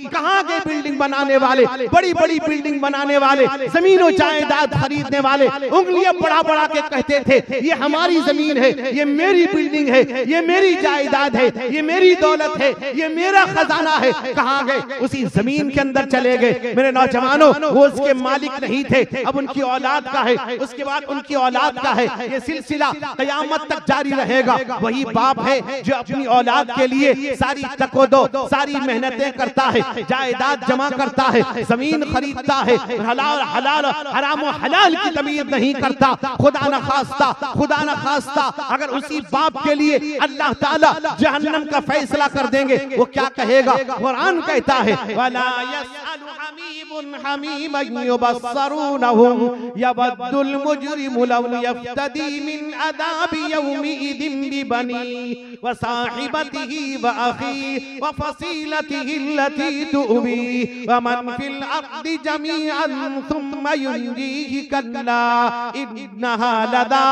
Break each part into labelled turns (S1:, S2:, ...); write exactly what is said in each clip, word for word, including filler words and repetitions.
S1: कहाँ गए बिल्डिंग बनाने वाले, बड़ी बड़ी बिल्डिंग बनाने वाले, जमीनों जायदाद खरीदने वाले, उंगलियां बढ़ा बढ़ा के कहते थे ये हमारी जमीन है, ये मेरी बिल्डिंग है, ये मेरी जायदाद है, ये मेरी दौलत है, ये मेरा खजाना है। कहाँ गए? उसी जमीन के अंदर चले गए। मेरे नौजवानों, वो उसके मालिक नहीं थे, अब उनकी औलाद का है, उसके बाद उनकी औलाद का है। ये सिलसिला कयामत तक जारी रहेगा। वही बाप है जो अपनी औलाद के लिए सारी तकोदो, सारी मेहनतें करता है, जायदाद जमा करता है, जमीन खरीदता है, हलाल हलाल हराम हलाल की तमीज नहीं करता। खुदा न खास्ता, खुदा न खास्ता अगर उसी बाप के लिए अल्लाह ताला जहन्नम का फैसला कर देंगे, वो क्या कहेगा? कुरान कहता है वला यसअलु हमीमुन हमीमन युबस्सरूनहुम यवद्दुल मुजरिमु लौ यफ्तदी मिन अदाबि यौमिइदिन बिबनी व साहिबतिही व अखी व फसीलतिही अल्लती तुवी व मन फिल अर्दि जमीअन सुम्मा युंजीहि कल्ला इन्नहा लदा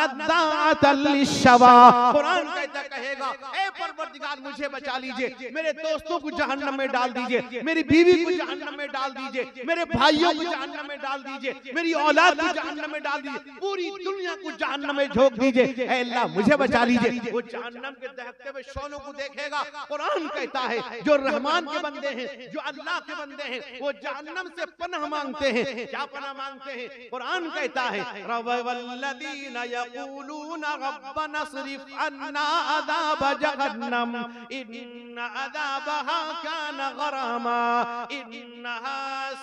S1: नद्दाअतल लिश्शवा। कुरान कहता कहेगा ए परवरदिगार मुझे बचा लीजिए, मेरे दोस्तों को जहन्नम में डाल दीजिए, मेरी बीवी को जहन्नम में डाल दीजिए, मेरे भाइयों को जहन्नम में डाल दीजिए, मेरी औलाद को जहन्नम में डाल दीजिए, पूरी दुनिया को जहन्नम में झोंक दीजिए। ऐ अल्लाह मुझे बचा लीजिए। वो जहन्नम के दहकते हुए शोलों को देखेगा। कुरान कहता है जो रहमान के बंदे हैं, जो अल्लाह के बंदे हैं, वो जहन्नम से पनाह मांगते हैं। क्या पनाह मांगते हैं? कुरान कहता है रवल्लदीना यक़ूलूना रब्बना स्रिफ अन्ना अज़ाब जहन्नम इन्ना अज़ाबहा काना गरामा इन्नहा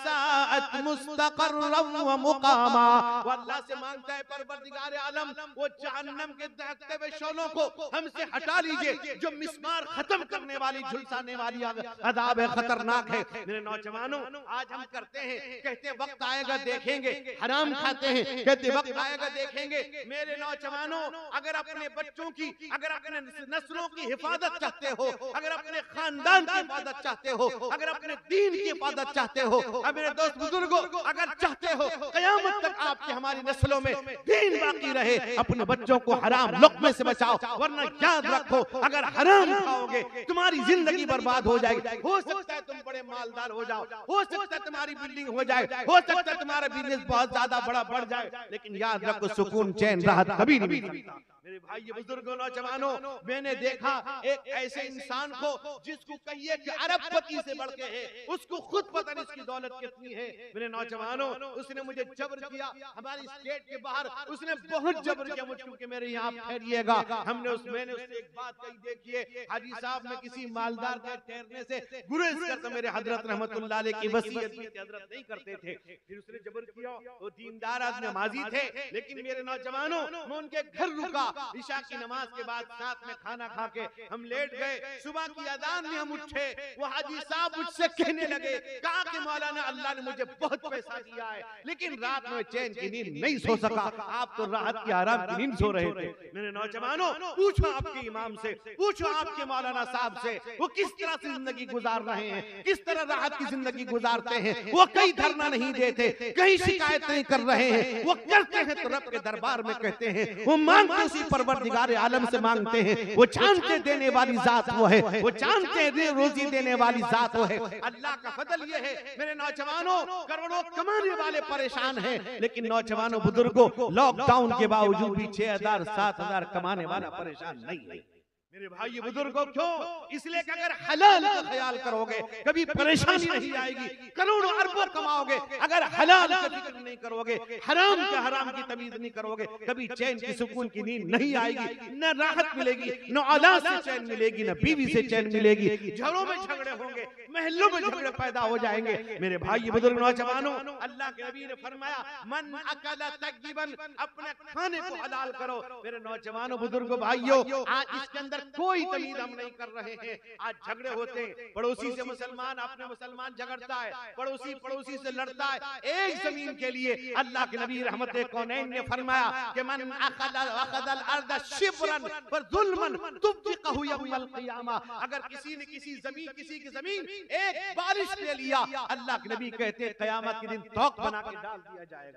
S1: साअत मुस्तक़र्रन व मुक़ामा। वो अल्लाह से मांगता है परवरदिगार आलम वो जहन्नम के दहकते हुए शोलों को हमसे हटा लीजिए, जो मिस्मार खत्म करने वाली, झुलसाने वाली अज़ाब है, खतरनाक है। मेरे नौजवानों, आज हम करते हैं, कहते हैं वक्त आएगा देखेंगे, हराम खाते हैं, कहते वक्त आएगा देखेंगे। मेरे नौजवानों, अगर अपने बच्चों की, अगर अपने नस्लों की हिफाजत चाहते हो, अगर अपने खानदान की हिफाजत चाहते हो, अगर अपने दीन की हिफाजत चाहते हो, अब मेरे दोस्त बुजुर्गों अगर चाहते हो कयामत तक आपकी हमारी नस्लों में दीन बाकी रहे, अपने बच्चों को हराम लुक़्मे से बचाओ, वरना याद रखो अगर हराम खाओगे तुम्हारी जिंदगी बर्बाद हो जाएगी। हो सकता है तुम बड़े मालदार हो जाओ, हो सकता है तुम्हारी बिल्डिंग हो जाए, हो सकता है तुम्हारा बिजनेस बहुत ज्यादा बड़ा बढ़ जाए, लेकिन याद रखो सुकून चैन राहत कभी नहीं मिलता। मेरे भाई बुजुर्गों नौजवानों, मैंने देखा एक ऐसे इंसान को जिसको कहिए कि अरबपति से बढ़ के है, उसको खुद पता नहीं इसकी दौलत कितनी है। मेरे नौजवानों, उसने मुझे जबर किया हमारी स्टेट के बाहर, उसने बहुत जबर किया मुझको कि मेरे यहाँ ठहरिएगा। हमने उस मैंने उससे एक बात कही, देखिए हाजी साहब मैं किसी मालदार के ठहरने से गुरेज करता, मेरे हजरत रहमतुल्लाह अलैह की वसीयत हजरत नहीं करते थे। फिर उसने जबर किया, वो दीनदार आदमी नमाजी थे, लेकिन मेरे नौजवानों मैं उनके घर रुका, ईशा की नमाज के बाद साथ में खाना खा के हम लेट गए। सुबह की अजान में हम उठे, वो हाजी साहब मुझसे कहने लगे, कहा कि मौलाना अल्लाह ने मुझे बहुत पैसा दिया है, लेकिन रात में चैन की नींद नहीं सो सका। आप तो राहत की आराम की नींद सो रहे थे। मेरे नौजवानों, पूछो आपके इमाम से, पूछो आपके मौलाना साहब से, वो किस तरह से जिंदगी गुजार रहे हैं, किस तरह राहत की जिंदगी गुजारते हैं। वो कहीं धरना नहीं देते, कहीं शिकायत नहीं कर रहे हैं, वो करते हैं तो रब के दरबार में कहते हैं, वो मांगते उसी परवरदिगार आलम से मांगते हैं। वो जानते देने वाली जात वो है, वो जानते हैं रोजी देने वाली जात वो है। अल्लाह का फजल ये है मेरे नौजवानों, करोड़ों कमाने वाले परेशान हैं, लेकिन नौजवानों बुजुर्गों लॉकडाउन के बावजूद भी छह हजार सात हजार कमाने वाला परेशान नहीं है। मेरे भाई बुजुर्गों, क्यों? इसलिए कि अगर हलाल का ख्याल करोगे कभी परेशानी नहीं आएगी, करोड़ों अरबों कमाओगे। अगर हलाल का जिक्र नहीं करोगे, हराम के हराम की तमीज नहीं करोगे, कभी चैन की सुकून की नींद नहीं आएगी, न राहत मिलेगी, न औलाद से चैन मिलेगी, न बीवी से चैन मिलेगी। घरों में झगड़े होंगे, महल्लों में झगड़े पैदा हो जाएंगे। मेरे भाई बुजुर्ग नौजवानों, अल्लाह के नबी ने फरमाया मन अकला तक़ीबन, अपने खाने को हलाल करो। मेरे नौजवानों बुजुर्गों भाइयों, आज इसके अंदर कोई तमीज हम नहीं कर रहे हैं। आज झगड़े होते हैं, पड़ोसी से मुसलमान अपने मुसलमान झगड़ता है, पड़ोसी पड़ोसी से लड़ता है एक जमीन के लिए। अल्लाह के नबी रहमत कौनैन ने फरमाया कि मन अखदल अखदल अर्द शिब्रन व जुल्मन तुब्तिकहु यौमल क़ियामा, अगर किसी ने किसी जमीन किसी की जमीन एक बारिश ले लिया, अल्लाह के नबी कहते हैं क़यामत के दिन तौक बना के डाल दिया जाएगा।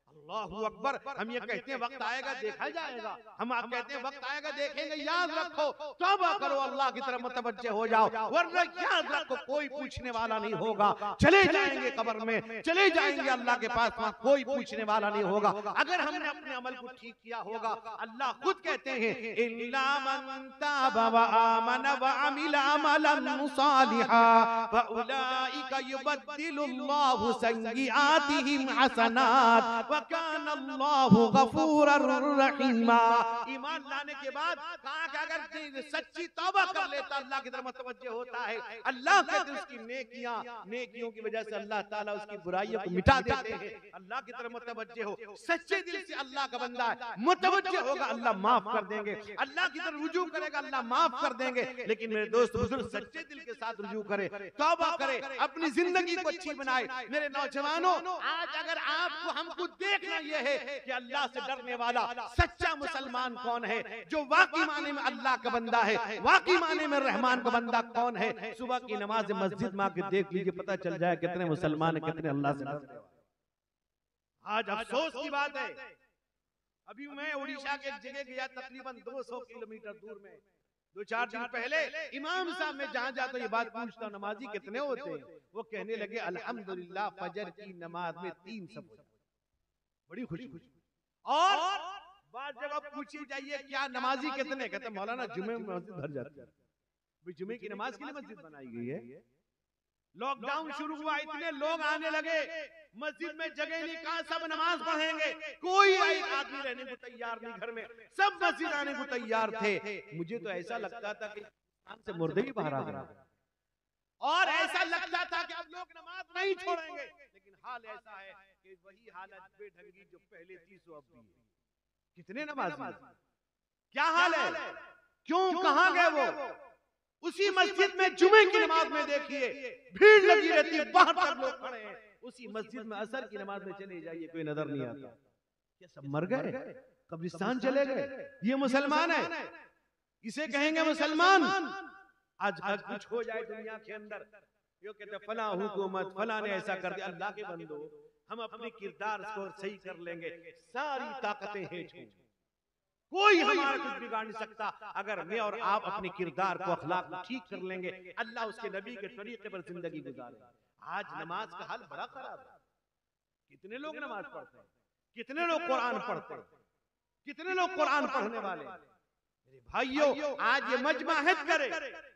S1: अल्लाहू अकबर। हम ये कहते हैं वक्त आएगा देखा जाएगा, हम आप कहते हैं वक्त आएगा देखेंगे। याद रखो, तौबा करो, अल्लाह की तरफ मुतवज्जे हो जाओ, वरना याद रखो कोई पूछने वाला नहीं होगा। चले जाएंगे कब्र में, चले जाएंगे अल्लाह के पास, वहां कोई पूछने वाला नहीं होगा। अगर हमने अपने अमल को ठीक किया होगा, अल्लाह खुद कहते हैं इल्ला मन ताबा व आमन व अमिला अमलन सालिहा फउलाइका युबद्दिलुल्लाहु सय्यिआतिहिम हसनात व काना अल्लाहु गफूरर रहीमा। ईमान लाने के बाद कहा कि अगर सच्ची तौबा कर लेता अल्लाह की तरफ मुतवज्जे होता है, अल्लाह कहते हैं उसकी नेकियां, नेकियों की वजह से अल्लाह ताला उसकी बुराइयों को मिटा देते हैं। अल्लाह की तरफ मुतवज्जे हो, सच्चे दिल से अल्लाह का बंदा है, मुतवज्जे होगा अल्लाह माफ कर देंगे, अल्लाह की तरफ रुजू करेगा अल्लाह माफ कर देंगे। लेकिन मेरे दोस्त बुजुर्ग सच्चे दिल के साथ रुजू करे, तौबा करे, अपनी जिंदगी को अच्छी बनाए। मेरे नौजवानों, आज अगर आपको हमको देखना यह है कि अल्लाह से डरने वाला सच्चा मुसलमान कौन है, जो वाकई माने में अल्लाह का बंदा है, वाकई माने में रहमान का बंदा कौन है। सुबह की नमाज मस्जिद में आके देख लीजिए, पता चल जाए कितने मुसलमान है, कितने अल्लाह से डरते हैं। आज अफसोस की बात है, अभी मैं उड़ीसा के एक जगह गया, तकरीबन दो सौ किलोमीटर दूर में, दो चार दिन पहले इमाम साहब में जहां जाता ये बात पूछता नमाजी कितने होते हैं, वो कहने लगे अल्हम्दुलिल्लाह फजर की नमाज में तीन सब। बड़ी खुशी खुशी और बात जब आप पूछी जाइए क्या नमाजी कितने, कहते मौलाना जुमे में मस्जिद भर जाती है। जुमे की नमाज के लिए मस्जिद बनाई गई है। लॉकडाउन शुरू हुआ, इतने लोग आने लगे, मस्जिद में जगह नहीं, कहां सब नमाज पढ़ेंगे, कोई एक आदमी रहने को तैयार नहीं घर में, सब मस्जिद आने को तैयार थे। मुझे तो ऐसा लगता था कि से मुर्दे ही बाहर आ गए, और ऐसा लगता था कि अब लोग नमाज नहीं छोड़ेंगे। लेकिन हाल ऐसा है कि वही हालत बेढंगी जो पहले थी सो अब भी है। कितने नमाज, क्या हाल है, क्यों, कहां गए वो? उसी मस्जिद में जुमे की नमाज में देखिए भीड़ लगी रहती है, बाहर तक लोग खड़े हैं। उसी मस्जिद में असर की नमाज में चले जाइए, कोई नजर नहीं आता। क्या सब मर गए, कब्रिस्तान चले गए? ये मुसलमान है, इसे कहेंगे मुसलमान? आज आज कुछ हो जाए दुनिया के अंदर, यो कहते फला हुकूमत फला ने ऐसा कर दिया। अल्लाह के बंदो, हम अपने किरदार को सही कर लेंगे, सारी ताकतें हैं, कोई हमारा कुछ बिगाड़ नहीं सकता। अगर मैं और आप अपने किरदार को, अखलाक को ठीक कर लेंगे, अल्लाह उसके नबी के तरीके पर जिंदगी गुजारे। आज नमाज का हाल बड़ा खराब है। कितने लोग नमाज पढ़ते हैं, कितने लोग कुरान पढ़ते हैं, कितने लोग कुरान पढ़ने वाले। मेरे भाइयों, आज ये मजमाहत करे,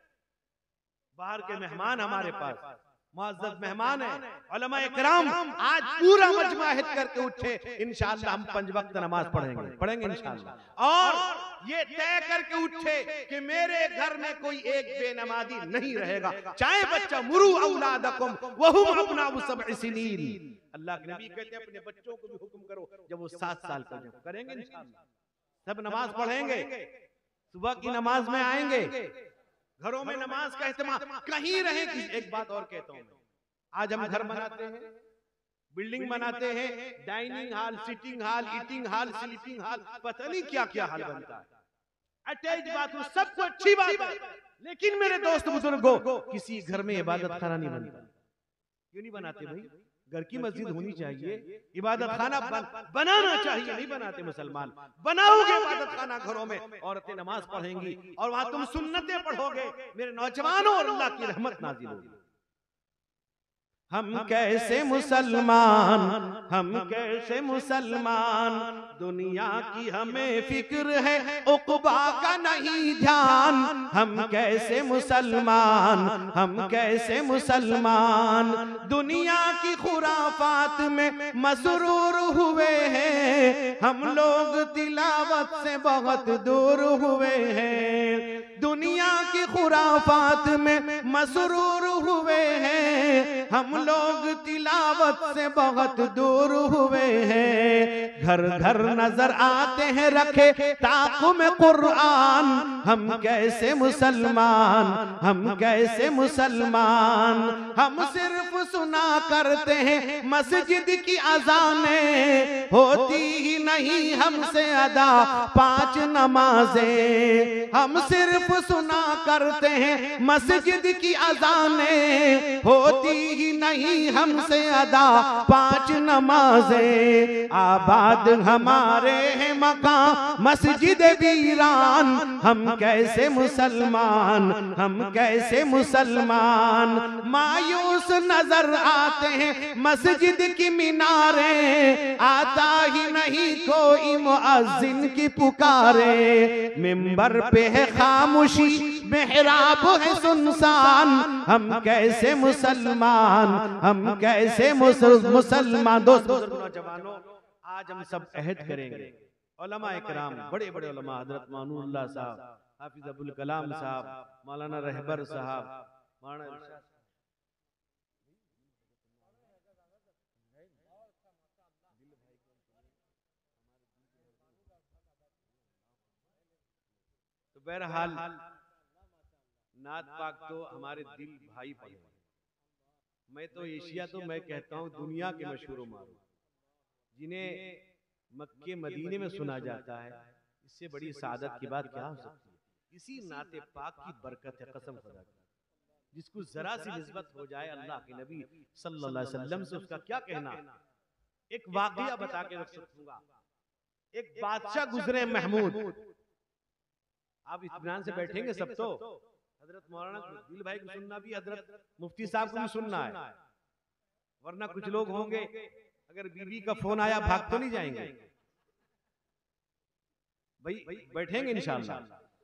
S1: बाहर के मेहमान हमारे पास मुअज़्ज़ज़ मेहमान है, उलमा इकराम आज पूरा मजमाहत करके उठे, इंशाअल्लाह हम पंज वक्त नमाज पढ़ेंगे पढ़ेंगे इंशाअल्लाह। और ये तय करके उठे कि मेरे घर में कोई एक बेनमाजी नहीं रहेगा, चाहे बच्चा मुरू औलादकुम वहुम अब्नाउ सब'i सिनीन। अल्लाह के नबी कहते हैं अपने बच्चों को भी हुक्म करो जब वो सात साल का हो। करेंगे इंशाअल्लाह, सब नमाज पढ़ेंगे, सुबह की नमाज में आएंगे, घरों में नमाज का इस्तेमाल कहीं रहे। एक बात और कहता हूं, आज हम घर बनाते हैं, बिल्डिंग बनाते हैं, dining hall, sitting hall, eating hall, sleeping hall, पता नहीं क्या क्या हाल बनता है। अटैच बाथरूम, सब कुछ अच्छी बात है, लेकिन मेरे दोस्त बुजुर्गों, किसी घर में इबादत खाना नहीं बनता। क्यों नहीं बनाते भाई? घर की मस्जिद होनी चाहिए, इबादत खाना बन, बनाना चाहिए, नहीं बनाते मुसलमान। बनाओगे इबादत खाना घरों में, औरतें नमाज पढ़ेंगी और वहां तुम सुन्नतें पढ़ोगे, मेरे नौजवानों अल्लाह की रहमत नाजिल होगी। हम कैसे मुसलमान, हम कैसे मुसलमान, दुनिया की हमें फिक्र है उक़बा का नहीं ध्यान। हम कैसे मुसलमान, हम कैसे मुसलमान, दुनिया की खुराफात में मसरूर हुए हैं, हम लोग तिलावत से बहुत दूर हुए हैं। दुनिया की खुराफात में मसरूर हुए हैं, हम लोग तिलावत से बहुत दूर हुए हैं। घर घर नजर आते हैं रखे ताक़ू में कुरान, हम कैसे मुसलमान, हम कैसे मुसलमान। हम सिर्फ सुना करते हैं मस्जिद की अज़ानें, होती ही नहीं हमसे अदा पांच नमाजें। हम सिर्फ सुना करते हैं मस्जिद की अज़ानें, होती ही की नहीं हमसे अदा पांच नमाजें, आबाद हमारे हैं मकान मस्जिद वीरान, हम कैसे मुसलमान, हम कैसे मुसलमान। मायूस नजर आते हैं मस्जिद की मीनारें, आता ही नहीं कोई मुअज्जिन की पुकारे। मिंबर पे है खामोशी, मेहराब है सुनसान, हम कैसे मुसलमान, हम कैसे मुसलमान। दोस्तों नौजवानों, आज हम सब अहद करेंगे, उलमा इकराम, बड़े बड़े उलमा, हजरत मानूल्लाह साहब, हाफिज अबुल कलाम साहब, मौलाना रहबर साहब, मौलाना तो बहरहाल नात पाक तो हमारे दिल भाई पढ़े। मैं तो एशिया तो मैं कहता हूँ दुनिया के मशहूर मारूफ, जिन्हें मक्के मदीने में सुना जाता है, इससे बड़ी सादत की बात क्या हो सकती है। इसी नाते पाक की बरकत है, कसम खुदा की। जिसको जरा सी निस्बत हो जाए अल्लाह के नबी सल्लल्लाहु अलैहि वसल्लम से, उसका क्या कहना। एक वाकया बता के रख सकूंगा। एक बादशाह गुजरे महमूद, आप इत्मीनान से बैठेंगे सब तो, हजरत मौलाना दिल भाई को सुनना भी, हजरत मुफ्ती साहब को भी सुनना है, वरना कुछ लोग होंगे अगर बीवी का फोन आया भाग तो नहीं जाएंगे भाई, बैठेंगे इंशाअल्लाह।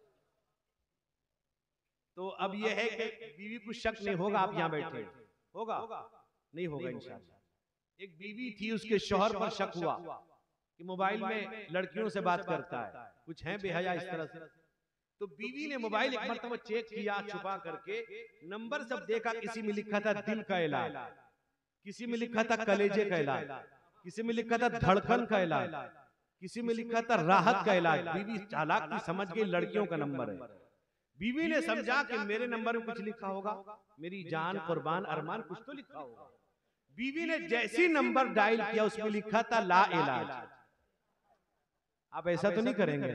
S1: तो अब यह है कि बीवी को शक नहीं होगा आप यहां बैठे, होगा नहीं होगा इंशाअल्लाह। एक बीवी थी, उसके शौहर पर शक हुआ कि मोबाइल में लड़कियों से बात करता है, कुछ है बेहया इस तरह से। तो बीवी ने मोबाइल एक मरतबा चेक किया छुपा करके, नंबर सब देखा, किसी में लिखा था दिल का इलाज, किसी में लिखा था कलेजे का इलाज, किसी में लिखा था धड़कन का इलाज, किसी में लिखा था राहत का इलाज। बीवी चालाक थी, समझ गई लड़कियों का नंबर है। बीवी ने समझा कि मेरे नंबर में कुछ लिखा होगा, मेरी जान कुर्बान अरमान कुछ तो लिखा होगा। बीवी ने जैसी नंबर डायल किया उसमें लिखा था ला इलाज। आप ऐसा तो नहीं करेंगे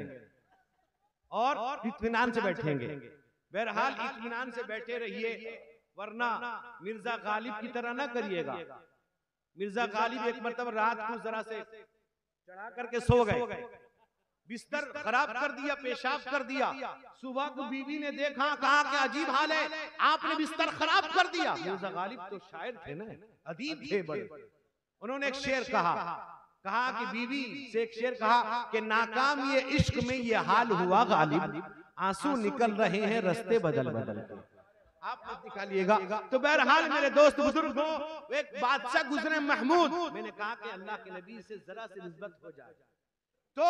S1: और इत्मीनान से बैठेंगे। बहरहाल इत्मीनान से बैठे रहिए, वरना मिर्जा गालिब की तरह ना करिएगा। मिर्जा गालिब एक मरतबा रात को जरा से चढ़ा करके सो गए, बिस्तर खराब कर दिया, पेशाब कर दिया। सुबह को बीवी ने देखा, कहा कि अजीब हाल है, आपने बिस्तर खराब कर दिया। मिर्जा गालिब तो शायर थे ना, अदीब थे बड़े। उन्होंने एक शेर कहा, कहा कि बीवी से एक शेर कहा कि नाकाम ये इश्क में ये हाल हुआ गालिब, आंसू निकल रहे हैं रास्ते बदल बदल के। आप मत निकालिएगा। तो बहरहाल मेरे दोस्त बुजुर्गों, एक बादशाह गुजरे महमूद, मैंने कहा कि अल्लाह के नबी से जरा सी निस्बत हो जाए। तो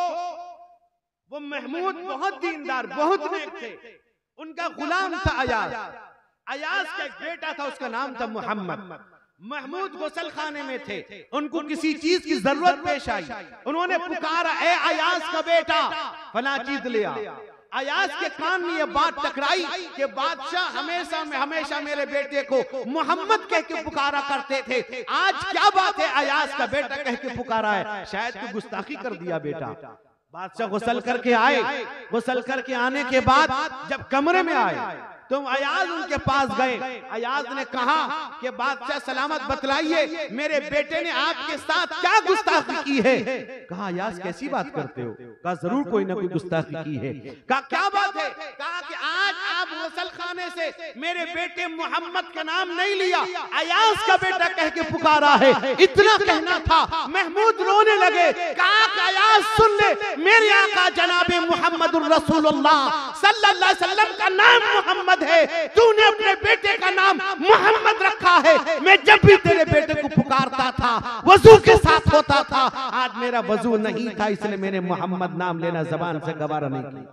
S1: वो महमूद बहुत दीनदार, बहुत नेक थे। उनका गुलाम था अयाज। अयाज का एक बेटा था, उसका नाम था मोहम्मद। महमूद गुसल खाने में थे, उनको किसी चीज की जरूरत पेश आई। उन्होंने पुकारा, ए अयाज का बेटा, फला चीज ले आ। अयाज के कान में ये बात टकराई कि बादशाह हमेशा में हमेशा मेरे बेटे को मोहम्मद कह के पुकारा करते थे, आज क्या बात है अयाज का बेटा कह के पुकारा है, शायद तो गुस्ताखी कर दिया बेटा। बादशाह गुसल करके आए, गुसल करके आने के बाद जब कमरे में आए तो अयाज उनके पास गए। अयाज ने कहा कि बादशाह सलामत बतलाइए, मेरे बेटे ने आपके साथ क्या गुस्ताखी की है। कहा अयाज कैसी बात करते हो। कहा जरूर कोई ना कोई गुस्ताखी की है। कहा क्या बात है। कहा कि आज आप गुसल खाने से मेरे बेटे मोहम्मद का नाम नहीं लिया, अयाज का बेटा कह के पुकारा है। इतना कहना था, महमूद रोने लगे। कहा कि अयाज सुन ले, मेरे आका जनाबे मुहम्मदुर रसूलुल्लाह सल्लल्लाहु अलैहि वसल्लम का नाम मोहम्मद है, तूने अपने बेटे का नाम मोहम्मद रखा है। मैं जब भी तेरे बेटे को पुकारता था वजू के साथ होता था, आज मेरा वजू नहीं था, इसलिए मैंने मोहम्मद नाम लेना जबान से गवारा नहीं किया।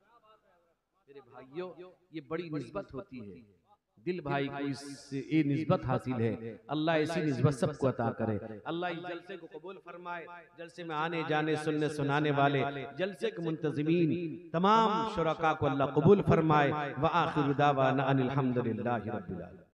S1: मेरे भाइयों, ये बड़ी निस्बत होती है, दिल भाई को इससे ये निस्बत हासिल है। अल्लाह ऐसी निस्बत सबको अता करे। अल्लाह इस जलसे को कबूल फरमाए। जलसे में आने जाने सुनने सुनाने वाले, जलसे के मुंतजिमीन तमाम शुरका को अल्लाह कबूल फरमाए। व आखिर दावाना अनिल हम्दुलिल्लाहि रब्बिल आलमीन।